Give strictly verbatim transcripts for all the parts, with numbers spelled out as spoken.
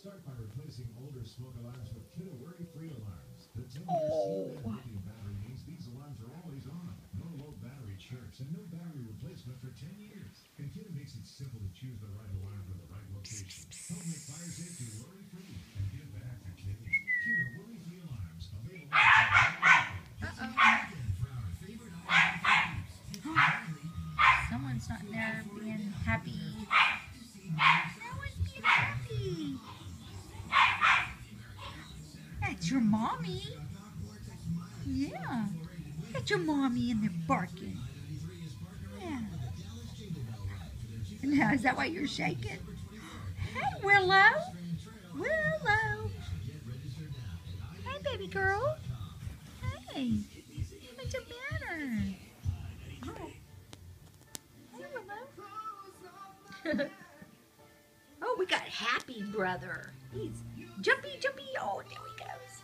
Start by replacing older smoke alarms with Kiddo worry-free alarms. The ten-year Oh. sealed lithium battery means these alarms are always on. No low battery chirps and no battery replacement for ten years. And Kiddo makes it simple to choose the right alarm for the right location. Help make fire safety worry-free and give back to kids. Kiddo worry-free alarms available Uh-oh. for our favorite items. Someone's not there being happy. No one's being happy. That's your mommy. Yeah. That's your mommy and they're barking. Yeah. Now, is that why you're shaking? Hey, Willow. Willow. Hey, baby girl. Hey. What's the matter? Oh. Hey, Willow. Oh, we got Happy Brother. He's jumpy, jumpy. Oh, there he goes.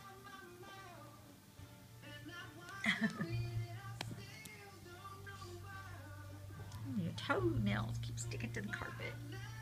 Your toenails keep sticking to the carpet.